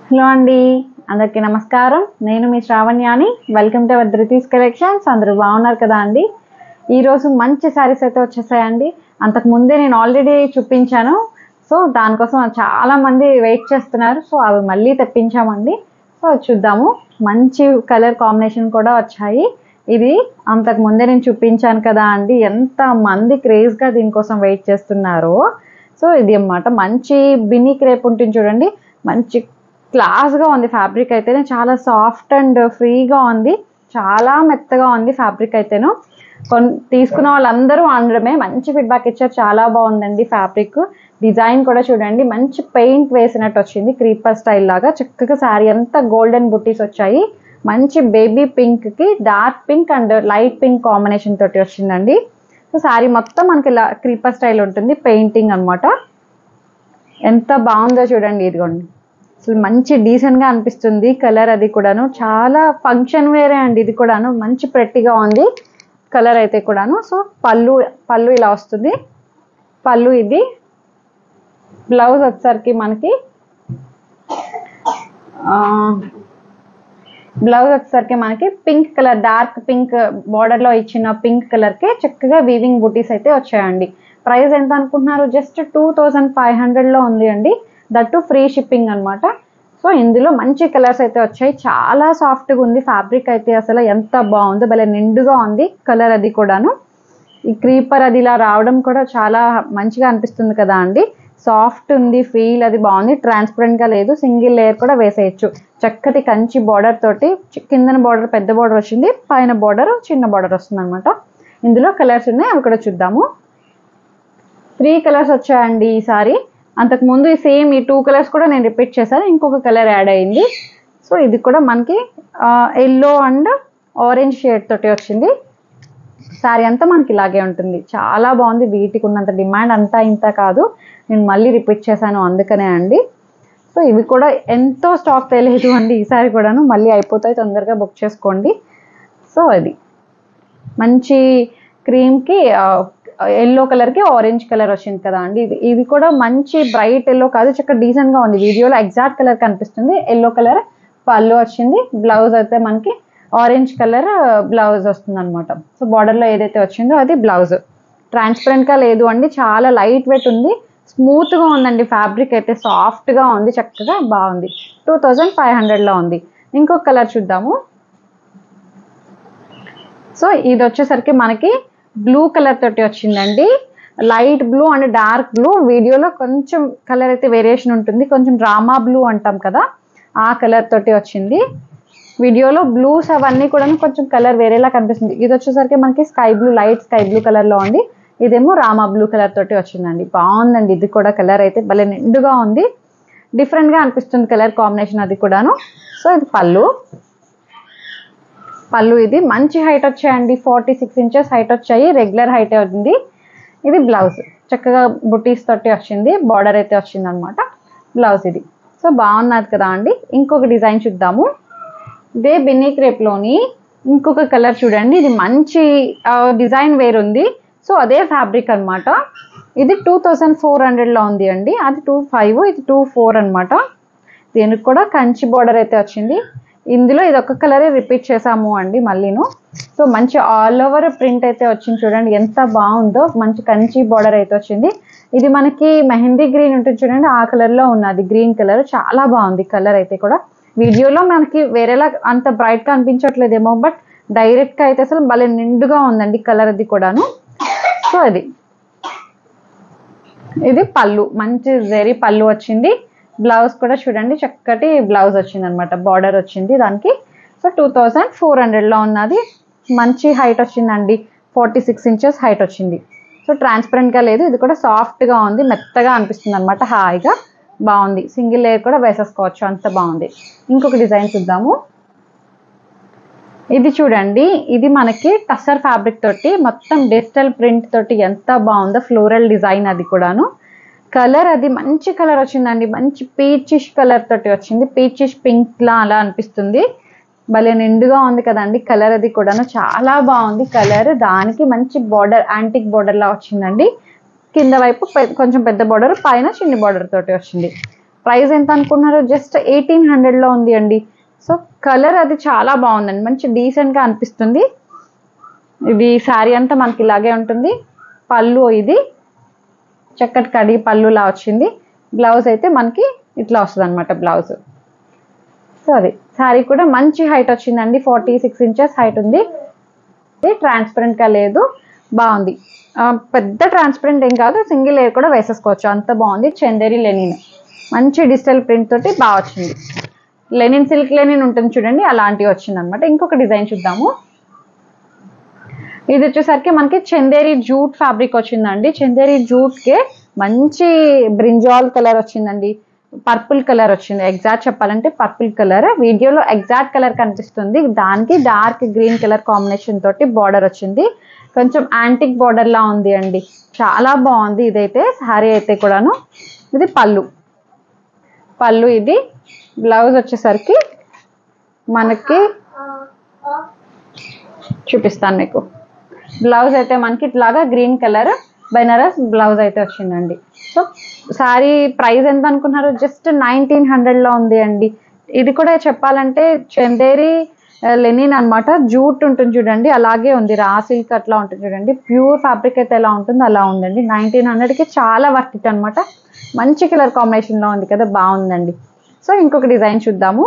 Hello అండి, అందరికీ నమస్కారం. నేను మీ శ్రావణ్యాని. Welcome to our Dhruti's collections. అందరూ బాగున్నారు కదా అండి? ఈరోజు మంచి శారీస్ అయితే వచ్చేసాయండి. అంతకు ముందే నేను ఆల్రెడీ చూపించాను. సో దానికోసం చాలామంది వెయిట్ చేస్తున్నారు. సో అవి మళ్ళీ తెప్పించామండి. సో చూద్దాము. మంచి కలర్ కాంబినేషన్ కూడా వచ్చాయి. ఇది అంతకు ముందే నేను చూపించాను కదా అండి, ఎంత మంది క్రేజ్గా దీనికోసం వెయిట్ చేస్తున్నారో. సో ఇది అన్నమాట, మంచి బిన్నీ క్రేప్ ఉంటుంది చూడండి. మంచి క్లాస్గా ఉంది. ఫ్యాబ్రిక్ అయితేనే చాలా సాఫ్ట్ అండ్ ఫ్రీగా ఉంది. చాలా మెత్తగా ఉంది ఫ్యాబ్రిక్ అయితేను. తీసుకున్న వాళ్ళందరూ అనడమే, మంచి ఫీడ్బ్యాక్ ఇచ్చారు. చాలా బాగుందండి ఫ్యాబ్రిక్. డిజైన్ కూడా చూడండి, మంచి పెయింట్ వేసినట్టు వచ్చింది. క్రీపర్ స్టైల్ లాగా చక్కగా శారీ అంతా గోల్డెన్ బుట్టీస్ వచ్చాయి. మంచి బేబీ పింక్కి dark pink and light pink combination తోటి వచ్చిందండి. సో శారీ మొత్తం మనకి ఇలా క్రీపర్ స్టైల్ ఉంటుంది, పెయింటింగ్ అనమాట. ఎంత బాగుందో చూడండి. ఇదిగోండి, అసలు మంచి డీసెంట్గా అనిపిస్తుంది. కలర్ అది కూడాను చాలా ఫంక్షన్ వేరే అండి. ఇది కూడాను మంచి ప్రెట్టిగా ఉంది కలర్ అయితే కూడాను. సో పళ్ళు ఇలా వస్తుంది. పళ్ళు ఇది. బ్లౌజ్ వచ్చేసరికి మనకి పింక్ కలర్, డార్క్ పింక్ బార్డర్లో ఇచ్చిన పింక్ కలర్కి చక్కగా వీవింగ్ బుటీస్ అయితే వచ్చాయండి. ప్రైస్ ఎంత అనుకుంటున్నారు? జస్ట్ 2500లో ఉంది అండి. దట్టు ఫ్రీ షిప్పింగ్ అనమాట. సో ఇందులో మంచి కలర్స్ అయితే వచ్చాయి. చాలా సాఫ్ట్గా ఉంది ఫ్యాబ్రిక్ అయితే. అసలు ఎంత బాగుందో, భలే నిండుగా ఉంది కలర్ అది కూడాను. ఈ క్రీపర్ అది ఇలా రావడం కూడా చాలా మంచిగా అనిపిస్తుంది కదా అండి. సాఫ్ట్ ఉంది, ఫీల్ అది బాగుంది. ట్రాన్స్పరెంట్గా లేదు, సింగిల్ లేయర్ కూడా వేసేయచ్చు. చక్కటి కంచి బార్డర్ తోటి, కిందన బార్డర్ పెద్ద బార్డర్ వచ్చింది, పైన బార్డర్ చిన్న బార్డర్ వస్తుంది అనమాట. ఇందులో కలర్స్ ఉన్నాయి, అవి కూడా చూద్దాము. 3 కలర్స్ వచ్చాయండి ఈసారి. అంతకుముందు ఈ సేమ్ ఈ 2 కలర్స్ కూడా నేను రిపీట్ చేశాను, ఇంకొక కలర్ యాడ్ అయింది. సో ఇది కూడా మనకి ఎల్లో అండ్ ఆరెంజ్ షేడ్ తోటి వచ్చింది. శారీ అంతా మనకి ఇలాగే ఉంటుంది. చాలా బాగుంది. వీటికి ఉన్నంత డిమాండ్ అంతా ఇంత కాదు, నేను మళ్ళీ రిపీట్ చేశాను అందుకనే అండి. సో ఇవి కూడా ఎంతో స్టాక్ తెలియదు అండి ఈసారి కూడాను. మళ్ళీ అయిపోతాయి, తొందరగా బుక్ చేసుకోండి. సో ఇది మంచి క్రీమ్కి ఎల్లో కలర్కి ఆరెంజ్ కలర్ వచ్చింది కదా అండి. ఇది కూడా మంచి బ్రైట్ ఎల్లో కాదు, చక్కగా డీసెంట్గా ఉంది. వీడియోలో ఎగ్జాక్ట్ కలర్ కనిపిస్తుంది. ఎల్లో కలర్ పళ్ళు వచ్చింది. బ్లౌజ్ అయితే మనకి ఆరెంజ్ కలర్ బ్లౌజ్ వస్తుంది అనమాట. సో బార్డర్లో ఏదైతే వచ్చిందో అది బ్లౌజ్. ట్రాన్స్పరెంట్గా లేదు అండి, చాలా లైట్ వెయిట్ ఉంది. స్మూత్గా ఉందండి ఫ్యాబ్రిక్ అయితే. సాఫ్ట్గా ఉంది, చక్కగా బాగుంది. 2500లో ఉంది. ఇంకొక కలర్ చూద్దాము. సో ఇది వచ్చేసరికి మనకి బ్లూ కలర్ తోటి వచ్చిందండి. Light blue and dark blue. వీడియోలో కొంచెం కలర్ అయితే వేరియేషన్ ఉంటుంది, కొంచెం డ్రామా బ్లూ అంటాం కదా, ఆ కలర్ తోటి వచ్చింది. వీడియోలో బ్లూస్ అవన్నీ కూడా కొంచెం కలర్ వేరేలా కనిపిస్తుంది. ఇది వచ్చేసరికి మనకి sky blue, light sky blue కలర్లో ఉంది. ఇదేమో రామా బ్లూ కలర్ తోటి వచ్చిందండి. బాగుందండి ఇది కూడా. కలర్ అయితే భలే నిండుగా ఉంది, డిఫరెంట్గా అనిపిస్తుంది కలర్ కాంబినేషన్ అది కూడాను. సో ఇది పళ్ళు ఇది మంచి హైట్ వచ్చాయండి. 46 ఇంచెస్ హైట్ వచ్చాయి, రెగ్యులర్ హైట్ ఉంది. ఇది బ్లౌజ్, చక్కగా బుటీస్ తోటి వచ్చింది. బార్డర్ అయితే వచ్చింది అనమాట బ్లౌజ్ ఇది. సో బాగున్నది కదా అండి. ఇంకొక డిజైన్ చూద్దాము. ఇదే బిన్నీ క్రేప్లోని ఇంకొక కలర్ చూడండి. ఇది మంచి డిజైన్ వేరుంది. సో అదే ఫ్యాబ్రిక్ అనమాట. ఇది 2400లో ఉంది అండి. అది 25, ఇది 24 అనమాట. దీనికి కూడా కంచి బార్డర్ అయితే వచ్చింది. ఇందులో ఇది ఒక కలరే రిపీట్ చేసాము అండి మళ్ళీను. సో మంచి ఆల్ ఓవర్ ప్రింట్ అయితే వచ్చింది చూడండి, ఎంత బాగుందో. మంచి కంచి బార్డర్ అయితే వచ్చింది. ఇది మనకి మెహందీ గ్రీన్ ఉంటుంది చూడండి, ఆ కలర్లో ఉన్నది గ్రీన్ కలర్. చాలా బాగుంది కలర్ అయితే కూడా. వీడియోలో మనకి వేరేలా అంత బ్రైట్గా అనిపించట్లేదేమో, బట్ డైరెక్ట్గా అయితే అసలు భలే నిండుగా ఉందండి కలర్ అది కూడాను. సో ఇది పళ్ళు, మంచి జెరీ పళ్ళు వచ్చింది. బ్లౌజ్ కూడా చూడండి, చక్కటి బ్లౌజ్ వచ్చింది అనమాట, బార్డర్ వచ్చింది దానికి. సో 2400లో ఉన్నది. మంచి హైట్ వచ్చిందండి, 46 ఇంచెస్ హైట్ వచ్చింది. సో ట్రాన్స్పరెంట్గా లేదు, ఇది కూడా సాఫ్ట్గా ఉంది, మెత్తగా అనిపిస్తుంది అనమాట, హాయిగా బాగుంది. సింగిల్ లేయర్ కూడా వేసేసుకోవచ్చు, అంత బాగుంది. ఇంకొక డిజైన్ చూద్దాము. ఇది చూడండి, ఇది మనకి టస్సర్ ఫ్యాబ్రిక్ తోటి మొత్తం డిజిటల్ ప్రింట్ తోటి ఎంత బాగుందో, ఫ్లోరల్ డిజైన్ అది కూడాను. కలర్ అది మంచి కలర్ వచ్చిందండి, మంచి పీచిష్ కలర్ తోటి వచ్చింది. పీచిష్ పింక్ లా అలా అనిపిస్తుంది. భలే నిండుగా ఉంది కదండి కలర్ అది కూడాను. చాలా బాగుంది కలర్. దానికి మంచి బార్డర్, యాంటిక్ బార్డర్ లా వచ్చిందండి. కింద వైపు కొంచెం పెద్ద బార్డర్, పైన చిన్న బార్డర్ తోటి వచ్చింది. ప్రైస్ ఎంత అనుకుంటున్నారు? జస్ట్ 1800లో ఉంది అండి. సో కలర్ అది చాలా బాగుందండి, మంచి డీసెంట్గా అనిపిస్తుంది. ఇది శారీ అంతా మనకి ఇలాగే ఉంటుంది. పళ్ళు ఇది చక్కటి కడి పళ్ళులా వచ్చింది. బ్లౌజ్ అయితే మనకి ఇట్లా వస్తుంది అనమాట బ్లౌజ్. సో అది శారీ కూడా మంచి హైట్ వచ్చిందండి, 46 ఇంచెస్ హైట్ ఉంది. ట్రాన్స్పరెంట్గా లేదు, బాగుంది. పెద్ద ట్రాన్స్పరెంట్ ఏం కాదు, సింగిల్ లేయర్ కూడా వేసేసుకోవచ్చు, అంత బాగుంది. చందేరి లెనిన్ మంచి డిజిటల్ ప్రింట్ తోటి బాగా వచ్చింది. లెనిన్ సిల్క్ లెనిన్ ఉంటుంది చూడండి, అలాంటివి వచ్చింది అనమాట. ఇంకొక డిజైన్ చూద్దాము. ఇది వచ్చేసరికి మనకి చందేరి జూట్ ఫ్యాబ్రిక్ వచ్చిందండి. చందేరి జూట్కే మంచి బ్రింజాల్ కలర్ వచ్చిందండి, పర్పుల్ కలర్ వచ్చింది. ఎగ్జాక్ట్ చెప్పాలంటే పర్పుల్ కలర్, వీడియోలో ఎగ్జాక్ట్ కలర్ కనిపిస్తుంది, దానికి డార్క్ గ్రీన్ కలర్ కాంబినేషన్ తోటి బార్డర్ వచ్చింది. కొంచెం యాంటిక్ బార్డర్ లా ఉంది అండి, చాలా బాగుంది. ఇదైతే శారీ అయితే కూడాను. ఇది పళ్ళు ఇది. బ్లౌజ్ వచ్చేసరికి మనకి చూపిస్తాను మీకు. బ్లౌజ్ అయితే మనకి ఇట్లాగా గ్రీన్ కలర్ బెనారస్ బ్లౌజ్ అయితే వచ్చిందండి. సో శారీ ప్రైస్ ఎంత అనుకున్నారు? జస్ట్ 1900లో ఉంది అండి. ఇది కూడా చెప్పాలంటే చందేరి లెనిన్ అనమాట, జూట్ ఉంటుంది చూడండి, అలాగే ఉంది. రా సిల్క్ అట్లా ఉంటుంది చూడండి, ప్యూర్ ఫ్యాబ్రిక్ అయితే ఎలా ఉంటుందో అలా ఉందండి. 1900కి చాలా వర్త్ ఇట్ అనమాట. మంచి కలర్ కాంబినేషన్లో ఉంది కదా, బాగుందండి. సో ఇంకొక డిజైన్ చూద్దాము.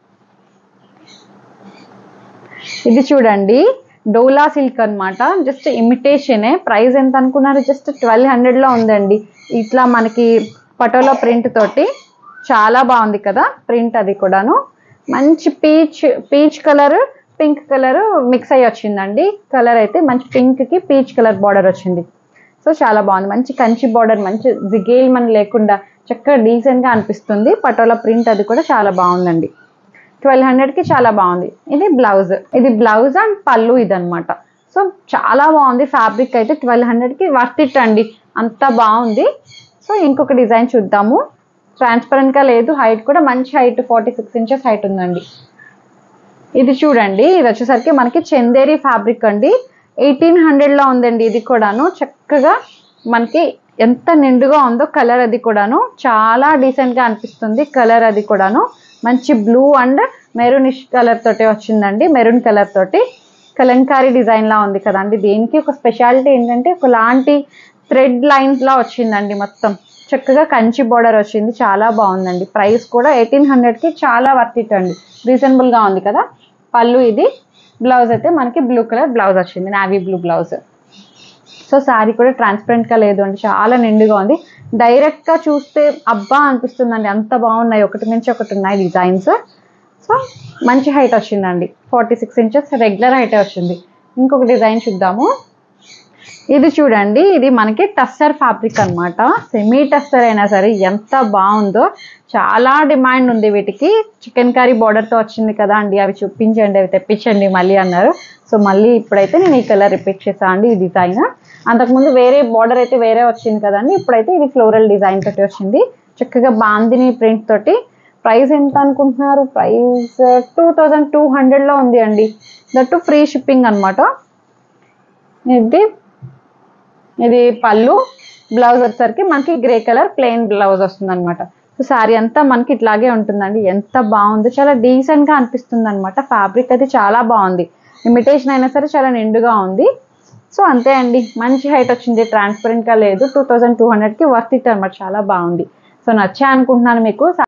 ఇది చూడండి, డోలా సిల్క్ అనమాట, జస్ట్ ఇమిటేషనే. ప్రైస్ ఎంత అనుకున్నారు? జస్ట్ 1200లో ఉందండి. ఇట్లా మనకి పటోలా ప్రింట్ తోటి చాలా బాగుంది కదా ప్రింట్. అది కూడాను మంచి peach colour pink colour mix అయ్యి వచ్చిందండి. కలర్ అయితే మంచి పింక్కి పీచ్ కలర్ బార్డర్ వచ్చింది. సో చాలా బాగుంది, మంచి కంచి బార్డర్, మంచి జిగేల్ మన లేకుండా చక్కగా డీసెంట్గా అనిపిస్తుంది. పటోలా ప్రింట్ అది కూడా చాలా బాగుందండి. 1200కి చాలా బాగుంది. ఇది బ్లౌజ్ అండ్ పళ్ళు ఇదనమాట. సో చాలా బాగుంది ఫ్యాబ్రిక్ అయితే. 1200కి వర్త్ ఇట్ అండి, అంత బాగుంది. సో ఇంకొక డిజైన్ చూద్దాము. ట్రాన్స్పరెంట్గా లేదు, హైట్ కూడా మంచి హైట్, 46 ఇంచెస్ హైట్ ఉందండి. ఇది చూడండి, ఇది వచ్చేసరికి మనకి చందేరి ఫ్యాబ్రిక్ అండి. 1800లో ఉందండి. ఇది కూడాను చక్కగా మనకి ఎంత నిండుగా ఉందో కలర్, అది కూడాను చాలా డీసెంట్గా అనిపిస్తుంది. కలర్ అది కూడాను మంచి బ్లూ అండ్ మెరూనిష్ కలర్ తోటి వచ్చిందండి. మెరూన్ కలర్ తోటి కలంకారీ డిజైన్ లా ఉంది కదండి. దీనికి ఒక స్పెషాలిటీ ఏంటంటే ఒకలాంటి థ్రెడ్ లైన్స్ లా వచ్చిందండి. మొత్తం చక్కగా కంచి బార్డర్ వచ్చింది, చాలా బాగుందండి. ప్రైస్ కూడా 1800కి చాలా వర్త్ ఇట్ అండి, రీజనబుల్గా ఉంది కదా. పళ్ళు ఇది. బ్లౌజ్ అయితే మనకి బ్లూ కలర్ బ్లౌజ్ వచ్చింది, navy blue blouse. So sari కూడా ట్రాన్స్పరెంట్గా లేదు అండి, చాలా నిండుగా ఉంది. డైరెక్ట్గా చూస్తే అబ్బా అనిపిస్తుందండి, అంత బాగున్నాయి, ఒకటి నుంచి ఒకటి ఉన్నాయి డిజైన్స్. సో మంచి హైట్ వచ్చిందండి, 46 ఇంచెస్ రెగ్యులర్ హైటే వచ్చింది. ఇంకొక డిజైన్ చూద్దాము. ఇది చూడండి, ఇది మనకి టస్సర్ ఫ్యాబ్రిక్ అనమాట. సెమీ టస్సర్ అయినా సరే ఎంత బాగుందో, చాలా డిమాండ్ ఉంది వీటికి. చికెన్ కర్రీ బార్డర్తో వచ్చింది కదా అండి, అవి చూపించండి, అవి తెప్పించండి మళ్ళీ అన్నారు. సో మళ్ళీ ఇప్పుడైతే నేను ఈ కలర్ రిపీట్ చేశాను అండి. ఈ డిజైన్ అంతకుముందు వేరే బార్డర్ అయితే వేరే వచ్చింది కదండి, ఇప్పుడైతే ఇది ఫ్లోరల్ డిజైన్ తోటి వచ్చింది, చక్కగా బాందిని ప్రింట్ తోటి. ప్రైస్ ఎంత అనుకుంటున్నారు? ప్రైస్ 2200లో ఉంది అండి, దట్టు ఫ్రీ షిప్పింగ్ అనమాట. ఇది పళ్ళు. బ్లౌజ్ వచ్చేసరికి మనకి గ్రే కలర్ ప్లెయిన్ బ్లౌజ్ వస్తుంది అనమాట. సో శారీ అంతా మనకి ఇట్లాగే ఉంటుందండి. ఎంత బాగుంది, చాలా డీసెంట్గా అనిపిస్తుంది అనమాట. ఫ్యాబ్రిక్ అది చాలా బాగుంది, ఇమిటేషన్ అయినా సరే చాలా నిండుగా ఉంది. సో అంతే అండి, మంచి హైట్ వచ్చింది, ట్రాన్స్పరెంట్గా లేదు. 2200కి వర్త్ ఇట్ అనమాట, చాలా బాగుంది. సో నచ్చా అనుకుంటున్నాను మీకు.